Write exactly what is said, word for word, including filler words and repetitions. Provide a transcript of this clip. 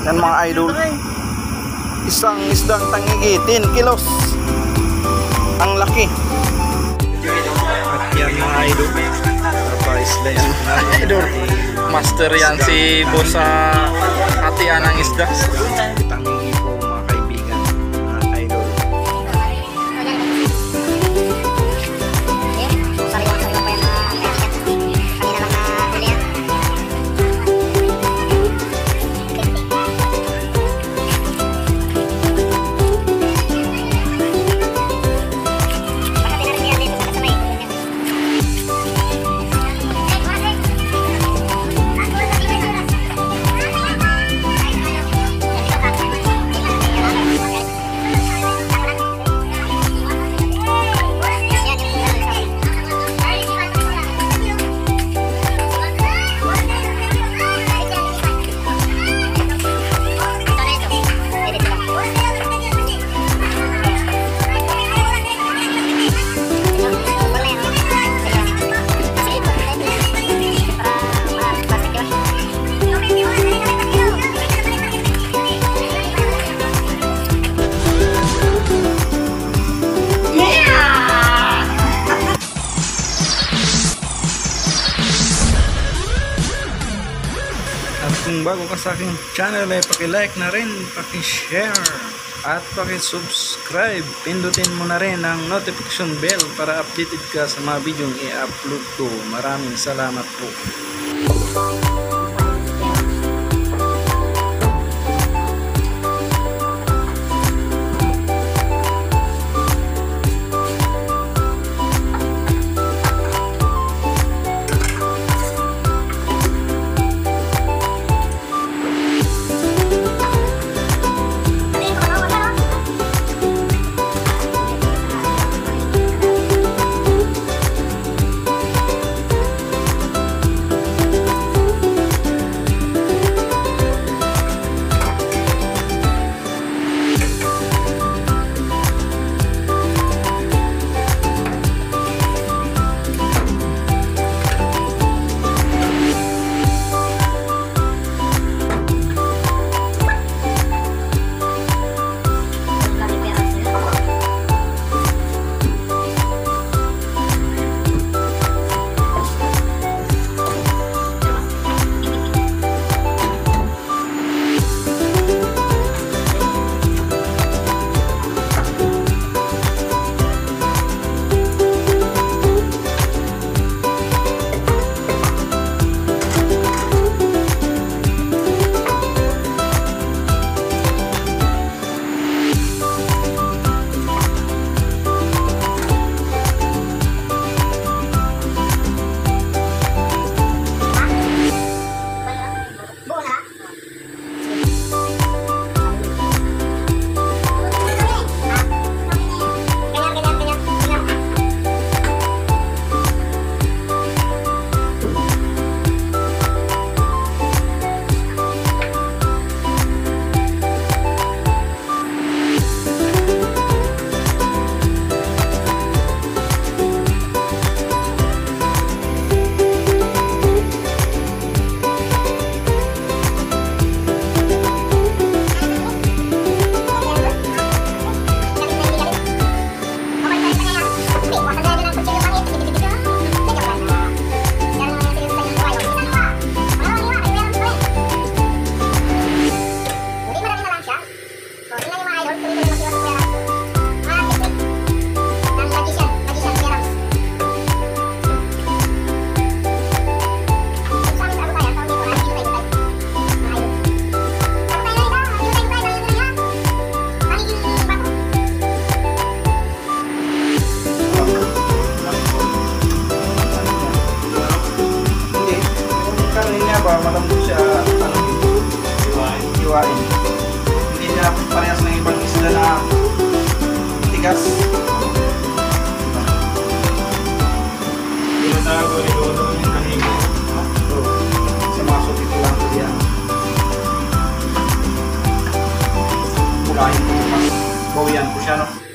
Yan mga idol. Isang isdang tangigitin kilos. Ang laki. At yan mga idol. Isla yan mga idol. Master yan si boss sa hatian ng isda. Tangi po mga kaibigan, mga idol. Kung bago ka sa aking channel ay paki-like na rin, paki-share at paki-subscribe. Pindutin mo na rin ang notification bell para updated ka sa mga video i-upload ko. Maraming salamat po. Malambot siya, ano, hiwain. Hindi siya parehas ng ibang isda na tigas. Tinatago ni Lolo yung nahingo. Ito, sa masok ito lang ito yan. Mulahin mo, mas bawian ko siya, no?